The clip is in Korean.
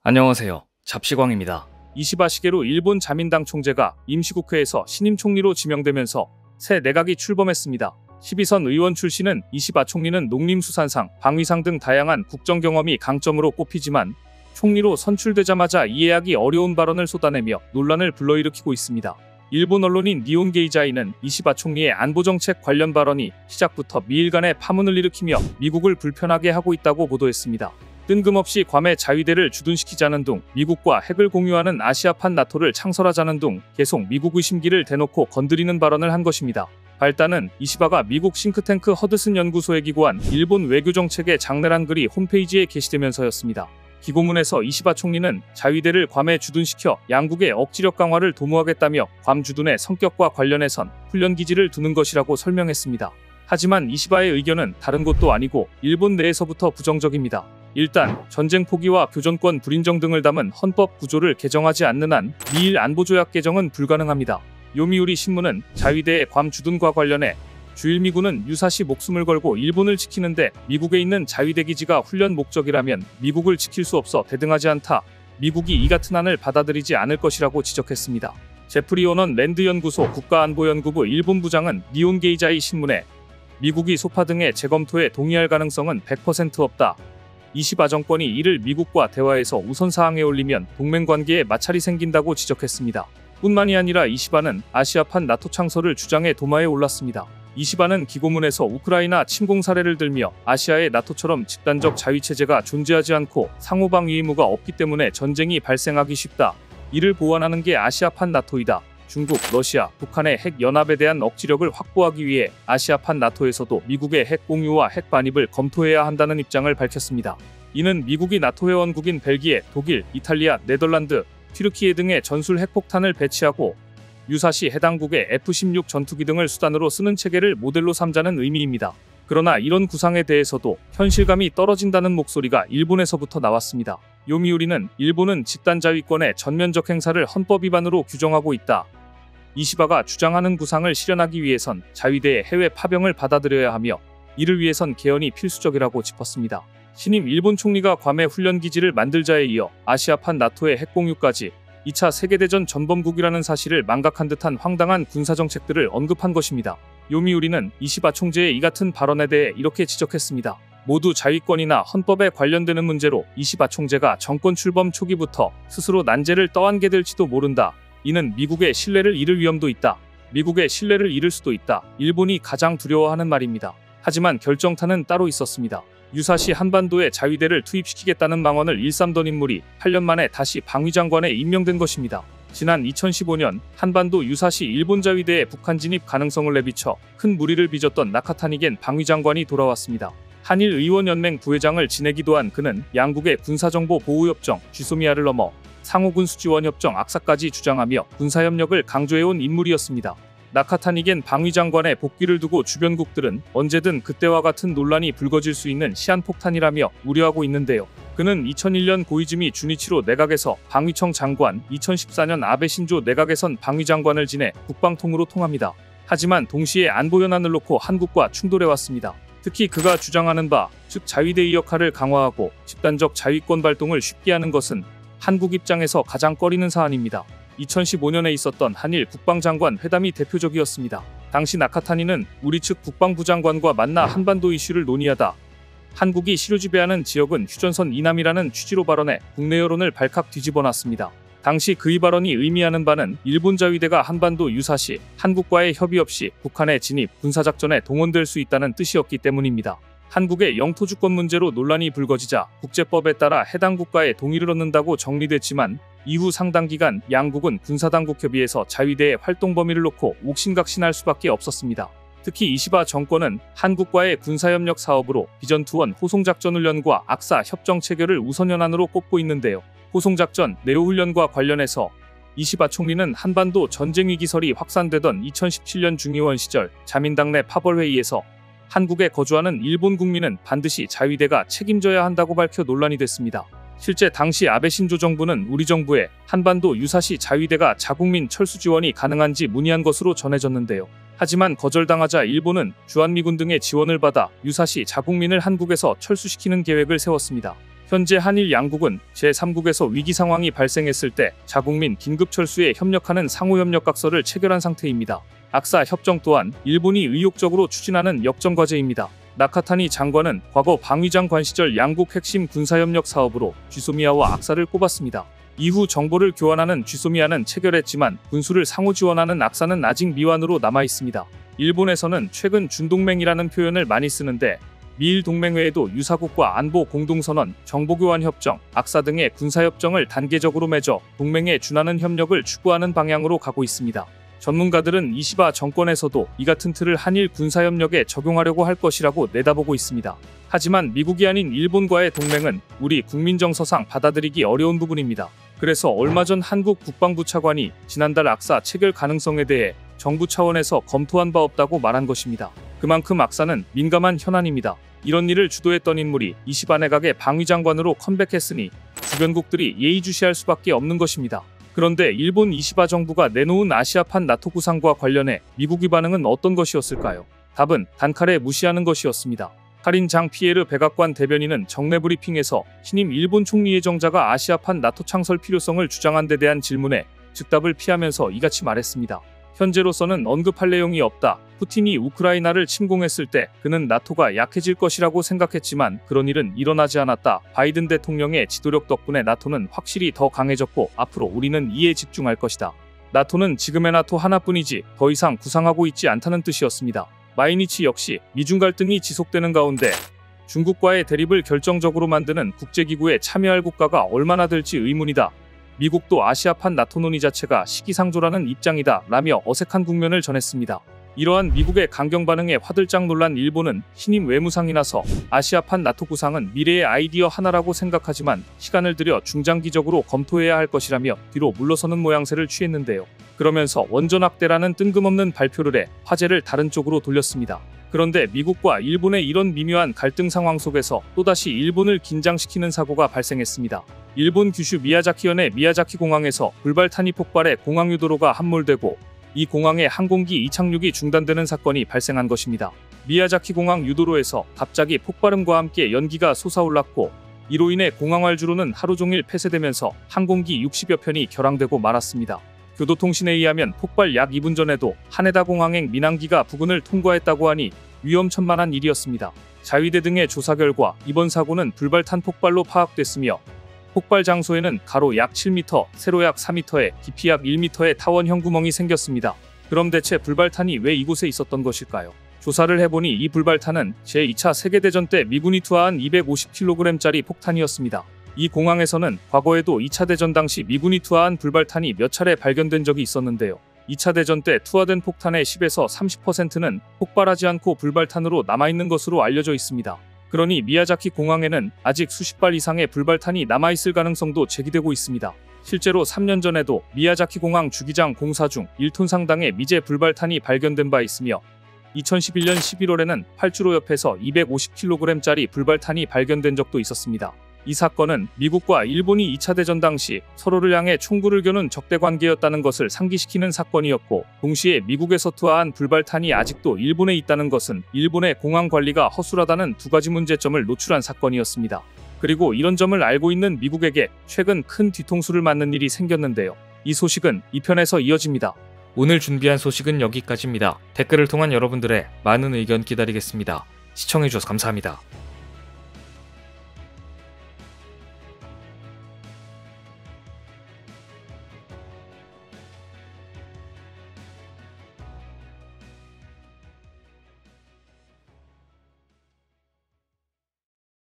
안녕하세요. 잡시광입니다. 이시바 시게루 일본 자민당 총재가 임시국회에서 신임 총리로 지명되면서 새 내각이 출범했습니다. 12선 의원 출신은 이시바 총리는 농림수산상, 방위상 등 다양한 국정 경험이 강점으로 꼽히지만 총리로 선출되자마자 이해하기 어려운 발언을 쏟아내며 논란을 불러일으키고 있습니다. 일본 언론인 니혼게이자이는 이시바 총리의 안보정책 관련 발언이 시작부터 미일 간의 파문을 일으키며 미국을 불편하게 하고 있다고 보도했습니다. 뜬금없이 괌에 자위대를 주둔시키자는 둥, 미국과 핵을 공유하는 아시아판 나토를 창설하자는 둥 계속 미국 의심기를 대놓고 건드리는 발언을 한 것입니다. 발단은 이시바가 미국 싱크탱크 허드슨 연구소에 기고한 일본 외교정책의 장례란 글이 홈페이지에 게시되면서였습니다. 기고문에서 이시바 총리는 자위대를 괌에 주둔시켜 양국의 억지력 강화를 도모하겠다며 괌 주둔의 성격과 관련해선 훈련기지를 두는 것이라고 설명했습니다. 하지만 이시바의 의견은 다른 곳도 아니고 일본 내에서부터 부정적입니다. 일단 전쟁 포기와 교전권 불인정 등을 담은 헌법 구조를 개정하지 않는 한 미일 안보조약 개정은 불가능합니다. 요미우리 신문은 자위대의 괌 주둔과 관련해 주일미군은 유사시 목숨을 걸고 일본을 지키는데 미국에 있는 자위대 기지가 훈련 목적이라면 미국을 지킬 수 없어 대등하지 않다. 미국이 이 같은 안을 받아들이지 않을 것이라고 지적했습니다. 제프리 오넌 랜드연구소 국가안보연구부 일본부장은 니혼게이자이 신문에 미국이 소파 등의 재검토에 동의할 가능성은 100% 없다. 이시바 정권이 이를 미국과 대화에서 우선사항에 올리면 동맹관계에 마찰이 생긴다고 지적했습니다. 뿐만이 아니라 이시바는 아시아판 나토 창설을 주장해 도마에 올랐습니다. 이시바는 기고문에서 우크라이나 침공 사례를 들며 아시아의 나토처럼 집단적 자위체제가 존재하지 않고 상호방위 의무가 없기 때문에 전쟁이 발생하기 쉽다. 이를 보완하는 게 아시아판 나토이다. 중국, 러시아, 북한의 핵 연합에 대한 억지력을 확보하기 위해 아시아판 나토에서도 미국의 핵 공유와 핵 반입을 검토해야 한다는 입장을 밝혔습니다. 이는 미국이 나토 회원국인 벨기에, 독일, 이탈리아, 네덜란드, 튀르키예 등의 전술 핵폭탄을 배치하고 유사시 해당국의 F-16 전투기 등을 수단으로 쓰는 체계를 모델로 삼자는 의미입니다. 그러나 이런 구상에 대해서도 현실감이 떨어진다는 목소리가 일본에서부터 나왔습니다. 요미우리는 일본은 집단자위권의 전면적 행사를 헌법 위반으로 규정하고 있다. 이시바가 주장하는 구상을 실현하기 위해선 자위대의 해외 파병을 받아들여야 하며 이를 위해선 개헌이 필수적이라고 짚었습니다. 신임 일본 총리가 괌에 훈련기지를 만들자에 이어 아시아판 나토의 핵공유까지 2차 세계대전 전범국이라는 사실을 망각한 듯한 황당한 군사정책들을 언급한 것입니다. 요미우리는 이시바 총재의 이 같은 발언에 대해 이렇게 지적했습니다. 모두 자위권이나 헌법에 관련되는 문제로 이시바 총재가 정권 출범 초기부터 스스로 난제를 떠안게 될지도 모른다. 이는 미국의 신뢰를 잃을 위험도 있다. 미국의 신뢰를 잃을 수도 있다. 일본이 가장 두려워하는 말입니다. 하지만 결정타는 따로 있었습니다. 유사시 한반도에 자위대를 투입시키겠다는 망언을 일삼던 인물이 8년 만에 다시 방위장관에 임명된 것입니다. 지난 2015년 한반도 유사시 일본 자위대의 북한 진입 가능성을 내비쳐 큰 무리를 빚었던 나카타니겐 방위장관이 돌아왔습니다. 한일의원연맹 부회장을 지내기도 한 그는 양국의 군사정보 보호협정 쥐소미아를 넘어 상호군수지원협정 악사까지 주장하며 군사협력을 강조해온 인물이었습니다. 나카타니겐 방위장관의 복귀를 두고 주변국들은 언제든 그때와 같은 논란이 불거질 수 있는 시한폭탄이라며 우려하고 있는데요. 그는 2001년 고이즈미 주니치로 내각에서 방위청 장관, 2014년 아베 신조 내각에선 방위장관을 지내 국방통으로 통합니다. 하지만 동시에 안보연안을 놓고 한국과 충돌해왔습니다. 특히 그가 주장하는 바, 즉 자위대의 역할을 강화하고 집단적 자위권 발동을 쉽게 하는 것은 한국 입장에서 가장 꺼리는 사안입니다. 2015년에 있었던 한일 국방장관 회담이 대표적이었습니다. 당시 나카타니는 우리 측 국방부 장관과 만나 한반도 이슈를 논의하다 한국이 실효지배하는 지역은 휴전선 이남이라는 취지로 발언해 국내 여론을 발칵 뒤집어놨습니다. 당시 그의 발언이 의미하는 바는 일본 자위대가 한반도 유사시 한국과의 협의 없이 북한의 진입, 군사작전에 동원될 수 있다는 뜻이었기 때문입니다. 한국의 영토주권 문제로 논란이 불거지자 국제법에 따라 해당 국가의 동의를 얻는다고 정리됐지만 이후 상당 기간 양국은 군사당국 협의에서 자위대의 활동 범위를 놓고 옥신각신할 수밖에 없었습니다. 특히 이시바 정권은 한국과의 군사협력 사업으로 비전투원 호송작전훈련과 악사 협정 체결을 우선 현안으로 꼽고 있는데요. 호송작전 네오훈련과 관련해서 이시바 총리는 한반도 전쟁위기설이 확산되던 2017년 중의원 시절 자민당 내 파벌회의에서 한국에 거주하는 일본 국민은 반드시 자위대가 책임져야 한다고 밝혀 논란이 됐습니다. 실제 당시 아베 신조 정부는 우리 정부에 한반도 유사시 자위대가 자국민 철수 지원이 가능한지 문의한 것으로 전해졌는데요. 하지만 거절당하자 일본은 주한미군 등의 지원을 받아 유사시 자국민을 한국에서 철수시키는 계획을 세웠습니다. 현재 한일 양국은 제3국에서 위기 상황이 발생했을 때 자국민 긴급 철수에 협력하는 상호협력각서를 체결한 상태입니다. 악사 협정 또한 일본이 의욕적으로 추진하는 역점 과제입니다. 나카타니 장관은 과거 방위장관 시절 양국 핵심 군사협력 사업으로 쥐소미아와 악사를 꼽았습니다. 이후 정보를 교환하는 쥐소미아는 체결했지만 군수를 상호 지원하는 악사는 아직 미완으로 남아있습니다. 일본에서는 최근 준동맹이라는 표현을 많이 쓰는데 미일 동맹 외에도 유사국과 안보 공동선언, 정보교환 협정, 악사 등의 군사협정을 단계적으로 맺어 동맹에 준하는 협력을 추구하는 방향으로 가고 있습니다. 전문가들은 이시바 정권에서도 이 같은 틀을 한일 군사협력에 적용하려고 할 것이라고 내다보고 있습니다. 하지만 미국이 아닌 일본과의 동맹은 우리 국민정서상 받아들이기 어려운 부분입니다. 그래서 얼마 전 한국 국방부 차관이 지난달 악사 체결 가능성에 대해 정부 차원에서 검토한 바 없다고 말한 것입니다. 그만큼 악사는 민감한 현안입니다. 이런 일을 주도했던 인물이 이시바 내각의 방위장관으로 컴백했으니 주변국들이 예의주시할 수밖에 없는 것입니다. 그런데 일본 이시바 정부가 내놓은 아시아판 나토 구상과 관련해 미국의 반응은 어떤 것이었을까요? 답은 단칼에 무시하는 것이었습니다. 카린 장 피에르 백악관 대변인은 정례 브리핑에서 신임 일본 총리 예정자가 아시아판 나토 창설 필요성을 주장한 데 대한 질문에 즉답을 피하면서 이같이 말했습니다. 현재로서는 언급할 내용이 없다. 푸틴이 우크라이나를 침공했을 때 그는 나토가 약해질 것이라고 생각했지만 그런 일은 일어나지 않았다. 바이든 대통령의 지도력 덕분에 나토는 확실히 더 강해졌고 앞으로 우리는 이에 집중할 것이다. 나토는 지금의 나토 하나뿐이지 더 이상 구상하고 있지 않다는 뜻이었습니다. 마이니치 역시 미중 갈등이 지속되는 가운데 중국과의 대립을 결정적으로 만드는 국제기구에 참여할 국가가 얼마나 될지 의문이다. 미국도 아시아판 나토 논의 자체가 시기상조라는 입장이다 라며 어색한 국면을 전했습니다. 이러한 미국의 강경 반응에 화들짝 놀란 일본은 신임 외무상이 나서 아시아판 나토 구상은 미래의 아이디어 하나라고 생각하지만 시간을 들여 중장기적으로 검토해야 할 것이라며 뒤로 물러서는 모양새를 취했는데요. 그러면서 원전확대라는 뜬금없는 발표를 해 화제를 다른 쪽으로 돌렸습니다. 그런데 미국과 일본의 이런 미묘한 갈등 상황 속에서 또다시 일본을 긴장시키는 사고가 발생했습니다. 일본 규슈 미야자키현의 미야자키 공항에서 불발탄이 폭발해 공항 유도로가 함몰되고 이 공항의 항공기 이착륙이 중단되는 사건이 발생한 것입니다. 미야자키 공항 유도로에서 갑자기 폭발음과 함께 연기가 솟아올랐고 이로 인해 공항 활주로는 하루 종일 폐쇄되면서 항공기 60여 편이 결항되고 말았습니다. 교도통신에 의하면 폭발 약 2분 전에도 하네다 공항행 민항기가 부근을 통과했다고 하니 위험천만한 일이었습니다. 자위대 등의 조사 결과 이번 사고는 불발탄 폭발로 파악됐으며 폭발 장소에는 가로 약 7m, 세로 약 4m에 깊이 약 1m의 타원형 구멍이 생겼습니다. 그럼 대체 불발탄이 왜 이곳에 있었던 것일까요? 조사를 해보니 이 불발탄은 제2차 세계대전 때 미군이 투하한 250kg짜리 폭탄이었습니다. 이 공항에서는 과거에도 2차 대전 당시 미군이 투하한 불발탄이 몇 차례 발견된 적이 있었는데요. 2차 대전 때 투하된 폭탄의 10에서 30%는 폭발하지 않고 불발탄으로 남아있는 것으로 알려져 있습니다. 그러니 미야자키 공항에는 아직 수십 발 이상의 불발탄이 남아있을 가능성도 제기되고 있습니다. 실제로 3년 전에도 미야자키 공항 주기장 공사 중 1톤 상당의 미제 불발탄이 발견된 바 있으며 2011년 11월에는 활주로 옆에서 250kg짜리 불발탄이 발견된 적도 있었습니다. 이 사건은 미국과 일본이 2차 대전 당시 서로를 향해 총구를 겨눈 적대 관계였다는 것을 상기시키는 사건이었고 동시에 미국에서 투하한 불발탄이 아직도 일본에 있다는 것은 일본의 공항 관리가 허술하다는 두 가지 문제점을 노출한 사건이었습니다. 그리고 이런 점을 알고 있는 미국에게 최근 큰 뒤통수를 맞는 일이 생겼는데요. 이 소식은 2편에서 이어집니다. 오늘 준비한 소식은 여기까지입니다. 댓글을 통한 여러분들의 많은 의견 기다리겠습니다. 시청해주셔서 감사합니다.